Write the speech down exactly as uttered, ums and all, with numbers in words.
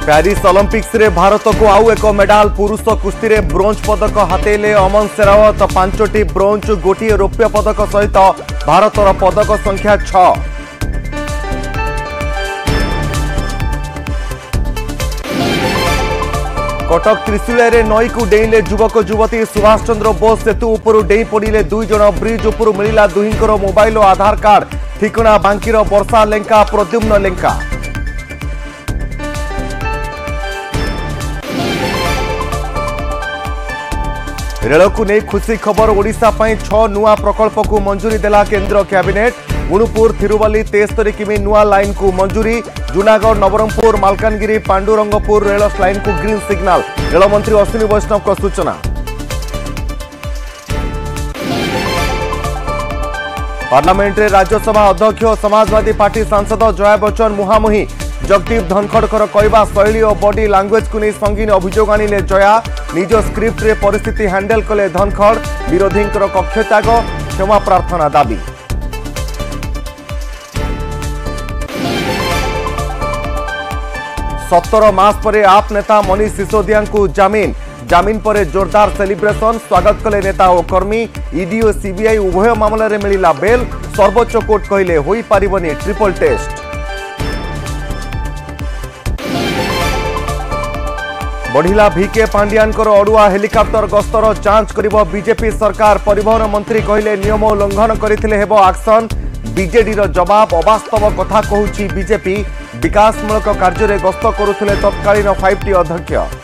Paris Olympics रे भारत को आउ एक मेडाल पुरुष कुस्ती रे ब्रोंज पदक हातेले अमन शेरावत पांचटी ब्रोंज गोटे रौप्य पदक सहित भारतर पदक संख्या छह। कटक त्रिशूल नई को डेइले युवक युवती सुभाष चंद्र बोस सेतु उपरू डेई पड़े दुई जन ब्रिज उपरू मिला दुहींकर मोबाइल और आधार कार्ड ठिकणा बांकीर वर्षा लेंका प्रद्युम्न लेंका। रेल को नहीं खुशी खबर ओडिशा पई छह नुआ प्रकल्प को मंजूरी देला केंद्र कैबिनेट। गुणुपुर थिरुवली तेस्तरी किमी नुआ लाइन को मंजूरी। जूनागढ़ नवरंगपुर मालकानगिरी पांडुरंगपुर रेल लाइन को ग्रीन सिग्नाल रेल मंत्री अश्विनी वैष्णव को सूचना। पार्लियामेंट रे राज्यसभा अध्यक्ष समाजवादी पार्टी सांसद जया बच्चन मुहांमुही। जगदीप धनखड़कर कहवा शैली और बॉडी लैंग्वेज को नहीं संगीन अभियोग आनिले जया। निज स्क्रिप्ट रे परिस्थिति हैंडल कले धनखड़। विरोधी कक्षत्याग क्षमा प्रार्थना दाबी। सत्तर मास परे आप नेता मनीष सिसोदिया को जामीन जामीन पर जोरदार सेलिब्रेशन स्वागत कले नेता और कर्मी। ईडी और सीबीआई उभय मामला रे मिलिला बेल। सर्वोच्च कोर्ट कहले होई पारिबनी ट्रिपल टेस्ट। बढ़िला भिके पांडियानकर अड़ुआ हेलिकॉप्टर गस्तर जांच करिबो बीजेपी सरकार। परिवहन मंत्री कहले नियम उल्लंघन करथिले हेबो एक्शन। बीजेडी रो जवाब अवास्तव कथा कहूची बीजेपी। विकासमूलक कार्य रे गस्त करुथिले तत्कालीन फाइव टी अध्यक्ष।